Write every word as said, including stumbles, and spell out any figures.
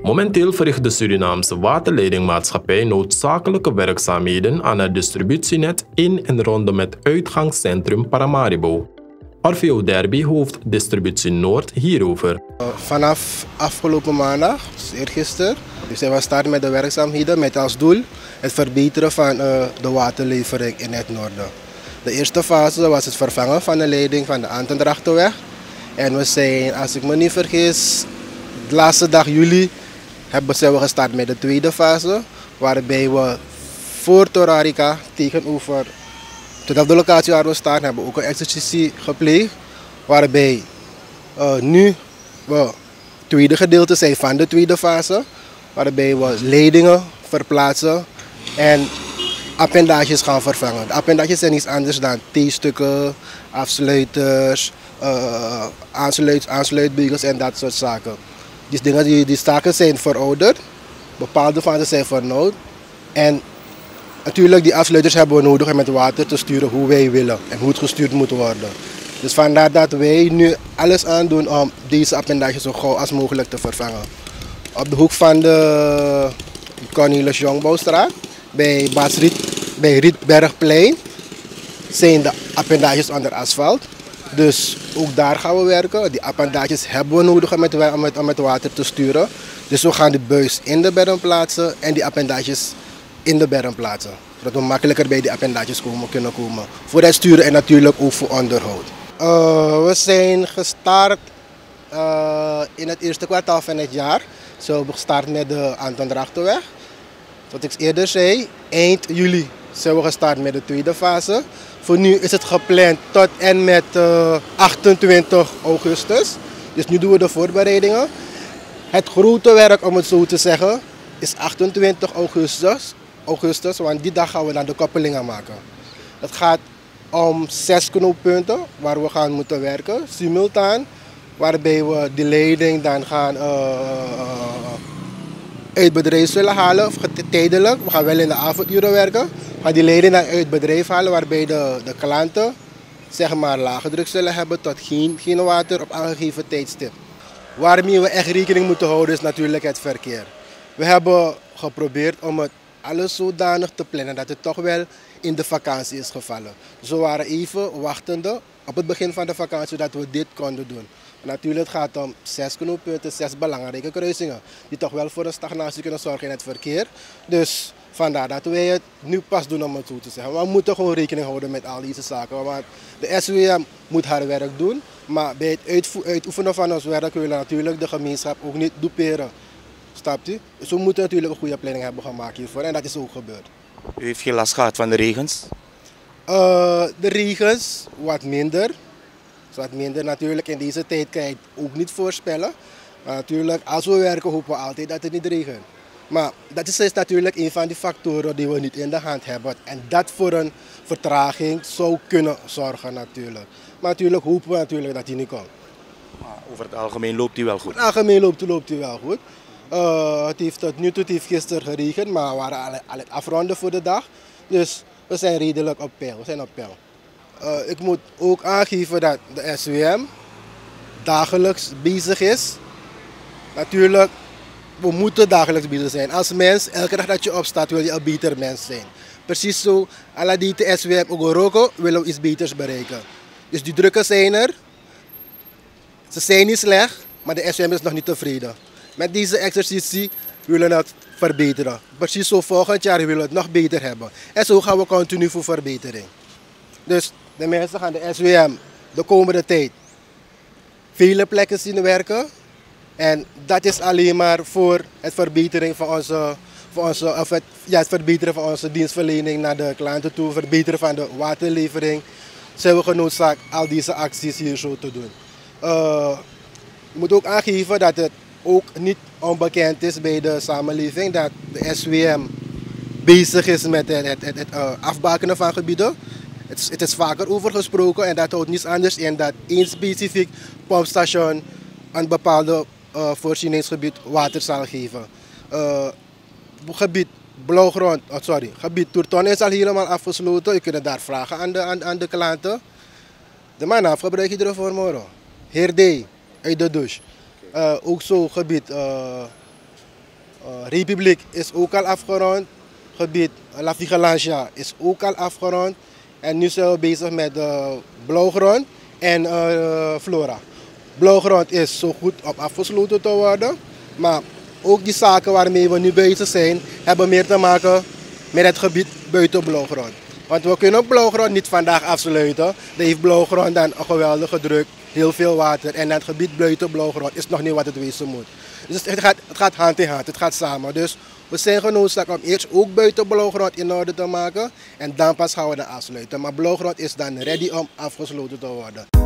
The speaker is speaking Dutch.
Momenteel verricht de Surinaamse waterleidingmaatschappij noodzakelijke werkzaamheden aan het distributienet in en rondom het uitgangscentrum Paramaribo. Orfeo Derby, hoofd Distributie Noord, hierover. Vanaf afgelopen maandag, dus eergisteren, zijn we starten met de werkzaamheden met als doel het verbeteren van uh, de waterlevering in het noorden. De eerste fase was het vervangen van de leiding van de Antendrachtenweg. En we zijn, als ik me niet vergis, de laatste dag juli hebben we gestart met de tweede fase, waarbij we voor Torarica tegenover tot op de locatie waar we staan hebben we ook een exercitie gepleegd, waarbij uh, nu we het tweede gedeelte zijn van de tweede fase, waarbij we leidingen verplaatsen en appendages gaan vervangen. De appendages zijn niets anders dan T-stukken, afsluiters, uh, aansluit, aansluitbeugels en dat soort zaken. Die, dingen, die, die zaken zijn verouderd, bepaalde van ze zijn vernauwd. En natuurlijk die afsluiters hebben we nodig om met water te sturen hoe wij willen en hoe het gestuurd moet worden. Dus vandaar dat wij nu alles aan doen om deze appendages zo gauw als mogelijk te vervangen. Op de hoek van de Cornelis Jongbouwstraat, bij, Basriet, bij Rietbergplein, zijn de appendages onder asfalt. Dus ook daar gaan we werken. Die appendages hebben we nodig om met, om met, om met water te sturen. Dus we gaan de buis in de berm plaatsen en die appendages in de berm plaatsen. Zodat we makkelijker bij die appendages komen, kunnen komen. Voor het sturen en natuurlijk ook voor onderhoud. Uh, we zijn gestart uh, in het eerste kwartaal van het jaar. Zo hebben we gestart met de Antendrachtenweg. Zoals ik eerder zei, eind juli zijn we gestart met de tweede fase. Voor nu is het gepland tot en met uh, achtentwintig augustus. Dus nu doen we de voorbereidingen. Het grote werk, om het zo te zeggen, is achtentwintig augustus. augustus, want die dag gaan we dan de koppelingen maken. Het gaat om zes knooppunten waar we gaan moeten werken, simultaan. Waarbij we de leiding dan gaan uh, uit bedrijf zullen halen, of tijdelijk. We gaan wel in de avonduren werken. We gaan die leiding dan uit bedrijf halen, waarbij de, de klanten zeg maar, lage druk zullen hebben tot geen, geen water op aangegeven tijdstip. Waarmee we echt rekening moeten houden is natuurlijk het verkeer. We hebben geprobeerd om het alles zodanig te plannen dat het toch wel in de vakantie is gevallen. Dus we waren even wachtende op het begin van de vakantie dat we dit konden doen. Natuurlijk gaat het om zes knooppunten, zes belangrijke kruisingen die toch wel voor een stagnatie kunnen zorgen in het verkeer. Dus vandaar dat wij het nu pas doen om het zo te zeggen. We moeten gewoon rekening houden met al deze zaken. Want de S W M moet haar werk doen, maar bij het uitoefenen van ons werk willen we natuurlijk de gemeenschap ook niet duperen. Snapt u? Dus we moeten natuurlijk een goede planning hebben gemaakt hiervoor en dat is ook gebeurd. U heeft geen last gehad van de regens? Uh, de regens wat minder. Wat minder natuurlijk. In deze tijd kan je het ook niet voorspellen. Maar natuurlijk, als we werken hopen we altijd dat het niet regent. Maar dat is dus natuurlijk een van die factoren die we niet in de hand hebben. En dat voor een vertraging zou kunnen zorgen natuurlijk. Maar natuurlijk hopen we natuurlijk dat die niet komt. Maar over het algemeen loopt die wel goed? In het algemeen loopt, loopt die wel goed. Uh, het heeft tot nu toe, het heeft gisteren geregend, maar we waren al, al het afronden voor de dag. Dus we zijn redelijk op peil. We zijn op peil. Uh, ik moet ook aangeven dat de S W M dagelijks bezig is. Natuurlijk, we moeten dagelijks bezig zijn. Als mens, elke dag dat je opstaat, wil je een beter mens zijn. Precies zo, alla die de S W M ook roken, willen we iets beters bereiken. Dus die drukken zijn er. Ze zijn niet slecht, maar de S W M is nog niet tevreden. Met deze exercitie willen we het verbeteren. Precies zo volgend jaar willen we het nog beter hebben. En zo gaan we continu voor verbetering. Dus de mensen gaan de S W M de komende tijd vele plekken zien werken. En dat is alleen maar voor het verbetering van onze, voor onze, of het, ja, het verbeteren van onze dienstverlening naar de klanten toe, verbeteren van de waterlevering. Zijn we genoodzaakt al deze acties hier zo te doen. Uh, ik moet ook aangeven dat het ook niet onbekend is bij de samenleving dat de S W M bezig is met het, het, het, het uh, afbakenen van gebieden. Het is, het is vaker over gesproken en dat houdt niets anders in dat één specifiek pompstation een bepaalde uh, voorzieningsgebied water zal geven. Uh, gebied Blauwgrond, oh sorry, gebied Toertonnen is al helemaal afgesloten. Je kunt daar vragen aan de, aan, aan de klanten. De man gebruik je ervoor morgen. Heer D, uit de douche. Uh, ook zo gebied uh, Uh, Republiek is ook al afgerond. Gebied La Vigilancia is ook al afgerond. En nu zijn we bezig met de blauwgrond en uh, Flora. Blauwgrond is zo goed op afgesloten te worden. Maar ook die zaken waarmee we nu bezig zijn, hebben meer te maken met het gebied buiten blauwgrond. Want we kunnen blauwgrond niet vandaag afsluiten. Dan heeft blauwgrond dan een geweldige druk, heel veel water. En het gebied buiten blauwgrond is nog niet wat het wezen moet. Dus het gaat, het gaat hand in hand, het gaat samen. Dus we zijn genoodzaakt om eerst ook buiten blauwgrond in orde te maken. En dan pas gaan we dat afsluiten. Maar blauwgrond is dan ready om afgesloten te worden.